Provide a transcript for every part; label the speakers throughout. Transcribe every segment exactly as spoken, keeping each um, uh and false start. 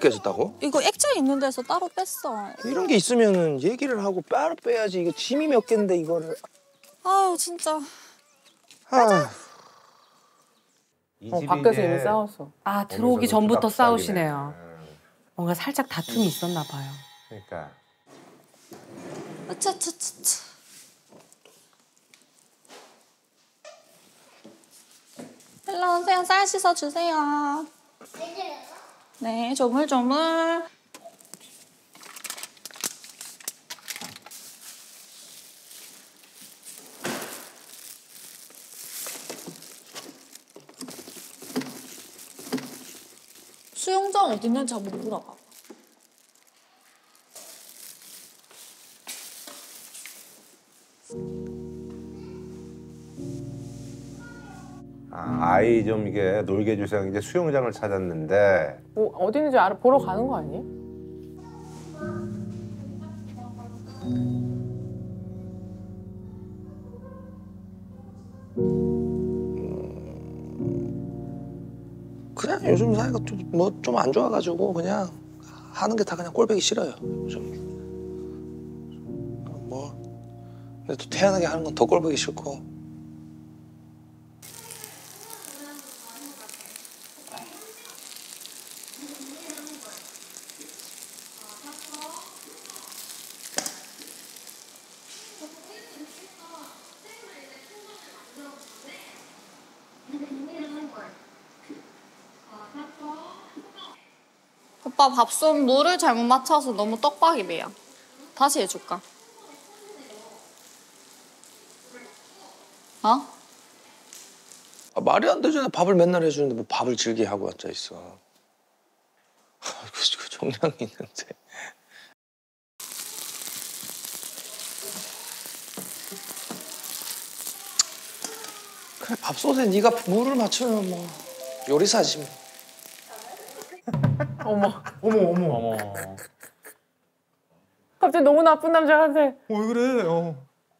Speaker 1: 깨졌다고?
Speaker 2: 이거 액자 있는 데서 따로 뺐어.
Speaker 1: 이런 게 있으면은 얘기를 하고 따로 빼야지. 이거 짐이 몇 갠데 이거를.
Speaker 2: 아유 진짜.
Speaker 1: 아.
Speaker 3: 어, 밖에서 이미 싸웠어.
Speaker 4: 아, 들어오기 전부터 싸우시네요. 뭔가 살짝 다툼이 있었나 봐요.
Speaker 3: 그러니까.
Speaker 2: 아차차차차. 일로 오세요. 쌀 씻어주세요. 네, 조물조물. 수영장 어디 있는지 한번 물어봐.
Speaker 3: 아, 아이 좀 이게 놀게 해주세요. 이제 수영장을 찾았는데.
Speaker 5: 뭐 어디 있는지 알아 보러 가는 거 아니에요?
Speaker 1: 그냥 요즘 사이가 좀 뭐 좀 안 좋아가지고 그냥 하는 게 다 그냥 꼴보기 싫어요. 요즘. 뭐 근데 또 태연하게 하는 건 더 꼴보기 싫고.
Speaker 2: 오빠 밥솥 물을 잘못 맞춰서 너무 떡밥이 매야. 다시 해줄까? 어?
Speaker 1: 아, 말이 안 되잖아. 밥을 맨날 해주는데 뭐 밥을 질게 하고 앉아 있어. 그 정량이 있는데. 그래 밥솥에 네가 물을 맞추면 뭐 요리사지 뭐.
Speaker 5: 어머.
Speaker 6: 어머 어머.
Speaker 7: 어머.
Speaker 5: 갑자기 너무 나쁜 남자 같아.
Speaker 6: 어, 왜 그래? 어.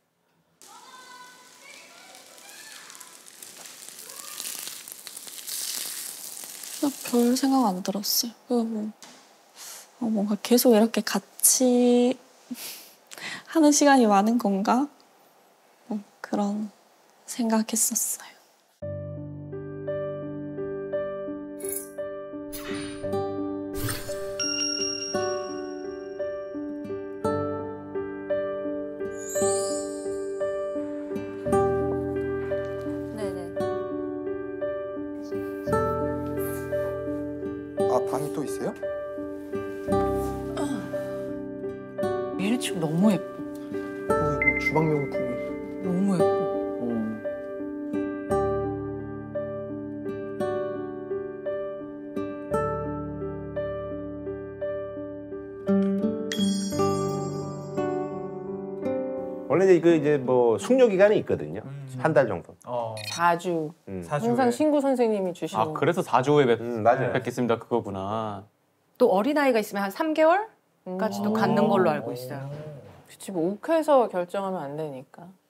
Speaker 2: 별 생각 안 들었어요. 뭐, 어, 뭔가 계속 이렇게 같이 하는 시간이 많은 건가? 뭐 그런 생각했었어요.
Speaker 6: 아, 방이 또 있어요?
Speaker 4: 얘네 집 너무 예뻐.
Speaker 6: 어, 이거 주방 명품이.
Speaker 4: 너무 예뻐.
Speaker 3: 원래 이제 그 이제 뭐 숙려 기간이 있거든요.
Speaker 6: 음.
Speaker 3: 한 달 정도.
Speaker 7: 어.
Speaker 5: 자주.
Speaker 3: 음.
Speaker 6: 사주에.
Speaker 5: 항상 신구 선생님이 주시는.
Speaker 7: 아 그래서 사주 후에 뵙,
Speaker 3: 음, 맞아요.
Speaker 7: 뵙겠습니다 그거구나.
Speaker 4: 또 어린아이가 있으면 한 삼 개월까지도
Speaker 5: 음.
Speaker 4: 갖는 걸로 알고 있어요.
Speaker 5: 그치, 뭐 욱해서 결정하면 안 되니까.